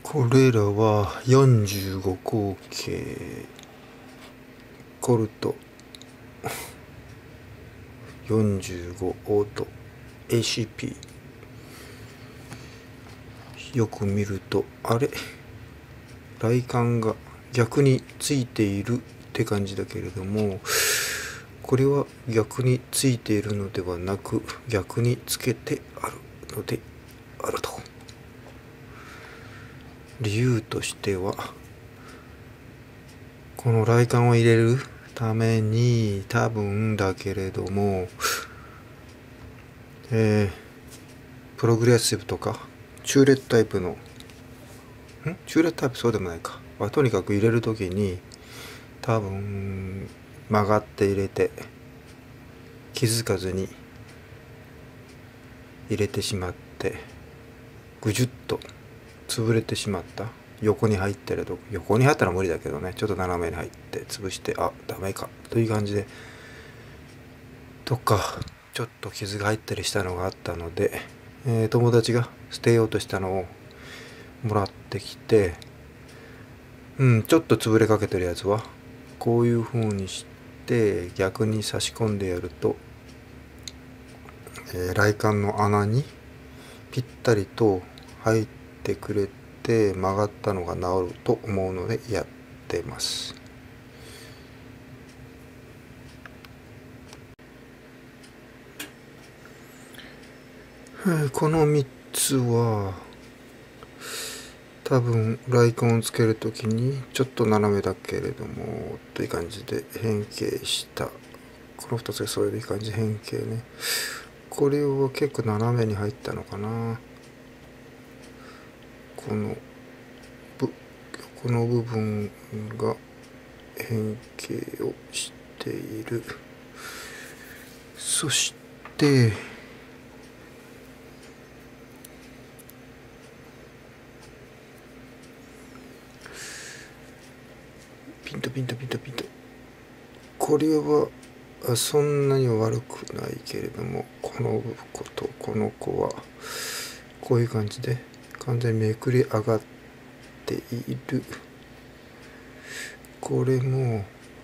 これらは45口径コルト45オート ACP。 よく見るとあれ、雷管が逆についているって感じだけれども、これは逆についているのではなく逆につけてあるのであると。理由としては、この雷管を入れるために多分だけれども、プログレッシブとかチューレットタイプのチューレットタイプそうでもないか、とにかく入れる時に多分曲がって入れて気づかずに入れてしまってぐじゅっと潰れてしまった。横に入ってると、横に入ったら無理だけどね、ちょっと斜めに入って潰して、ダメかという感じでとか、ちょっと傷が入ったりしたのがあったので、友達が捨てようとしたのをもらってきて、ちょっと潰れかけてるやつはこういう風にして逆に差し込んでやると、雷管の穴にぴったりと入ってくれて曲がったのが治ると思うのでやってます。この3つは多分雷管をつけるときにちょっと斜めだけれどもという感じで変形した、この2つがそういう感じで変形ね。これは結構斜めに入ったのかな。この部分が変形をしている。そしてピンとこれはそんなには悪くないけれども、この子とこの子はこういう感じで完全にめくれ上がっている。これも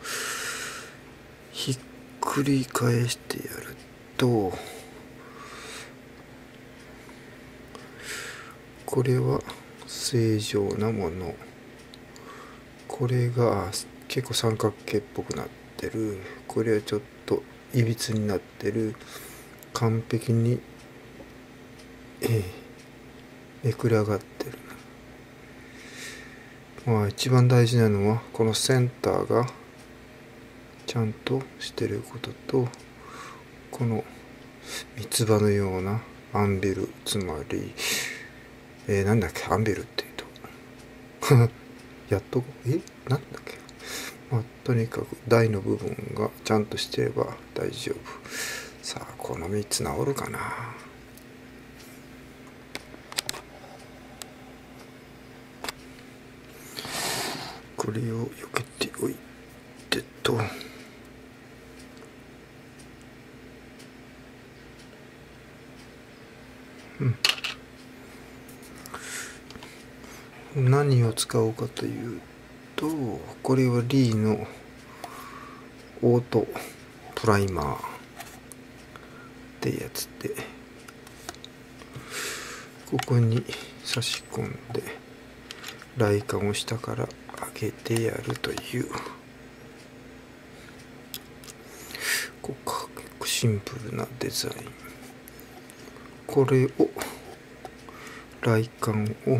ひっくり返してやると、これは正常なもの、これが結構三角形っぽくなってる、これはちょっといびつになってる、完璧に、めくれ上がってる。一番大事なのはこのセンターがちゃんとしてることと、この三つ葉のようなアンビル、つまりなんだっけ、アンビルって言うとやっとなんだっけ、とにかく台の部分がちゃんとしてれば大丈夫。さあ、この3つ治るかな。これを避けておいてと、何を使おうかというと、これはリーのオートプライマーってやつで、ここに差し込んで雷管を下から上げてやるという、結構シンプルなデザイン。これを雷管を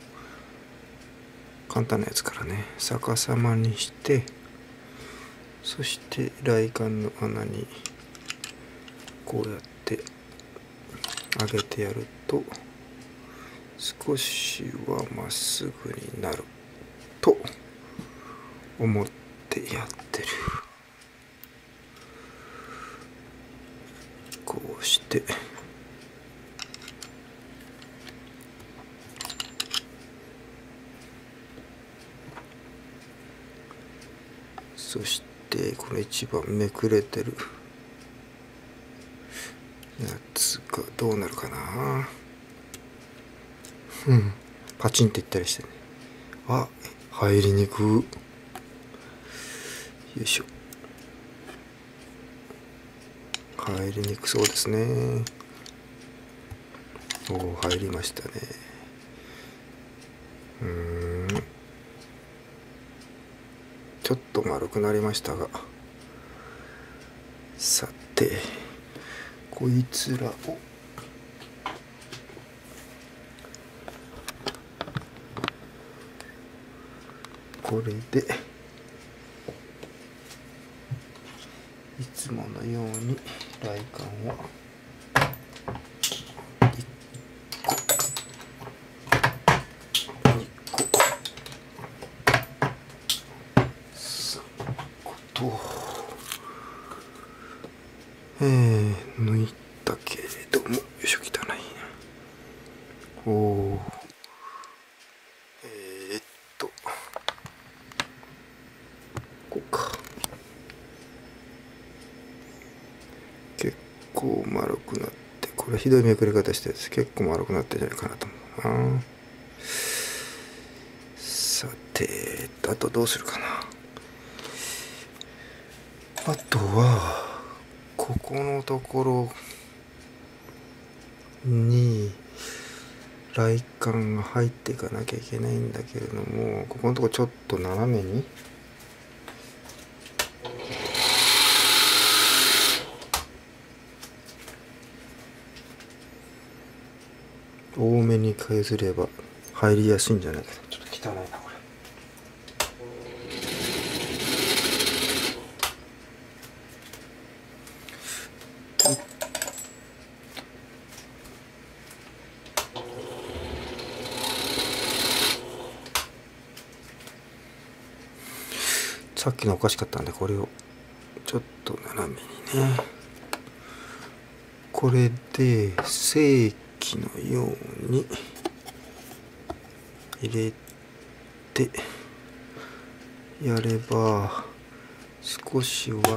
簡単なやつからね逆さまにして、そして雷管の穴にこうやって上げてやると少しはまっすぐになると思ってやってる。こうしてそしてこれ一番めくれてるやつがどうなるかな。 パチンっていったりしてね。あ、入りにく。よいしょ。入りにくそうですね。おお、入りましたね。ちょっと丸くなりましたが、さてこいつらをこれでいつものように雷管を抜いたけれども、よいしょ、汚いな。おお、こうか。結構丸くなって、これひどいめくれ方してるやつ、結構丸くなってるんじゃないかなと思うな。さて、あとどうするかな。あとはここのところに雷管が入っていかなきゃいけないんだけれども、ここのところちょっと斜めに多めに削れば入りやすいんじゃないかな。ちょっと汚いなこれ。さっきのおかしかったんで、これをちょっと斜めにね。これで正規のように入れてやれば少しは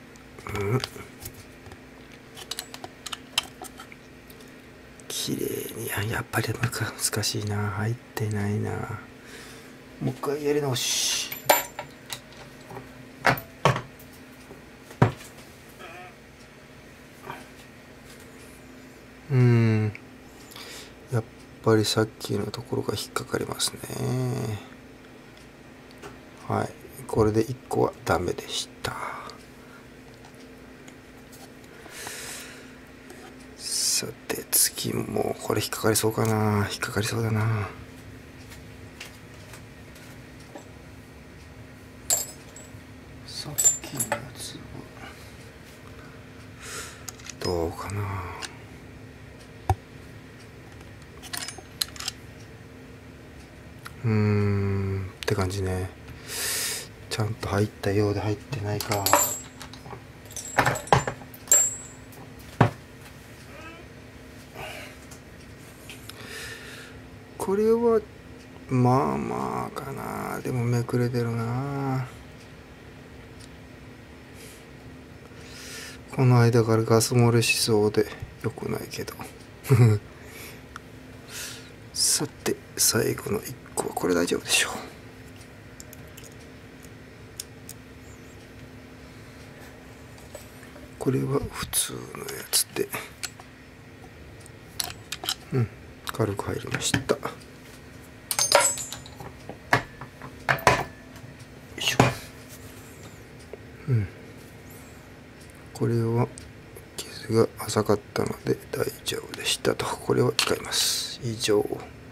綺麗に、やっぱり難しいな、入ってないな。もう一回やり直し。やっぱりさっきのところが引っかかりますね。はい、これで1個はダメでした。さて次もこれ引っかかりそうかな。引っかかりそうだな。さっきのやつはどうかな。って感じね。ちゃんと入ったようで入ってないか。これはまあまあかな。でもめくれてるな。この間からガス漏れしそうでよくないけどさて最後の1個はこれ大丈夫でしょう。これは普通のやつで軽く入りました。よいしょ。これは傷が浅かったので大丈夫でしたと。これを使います。以上。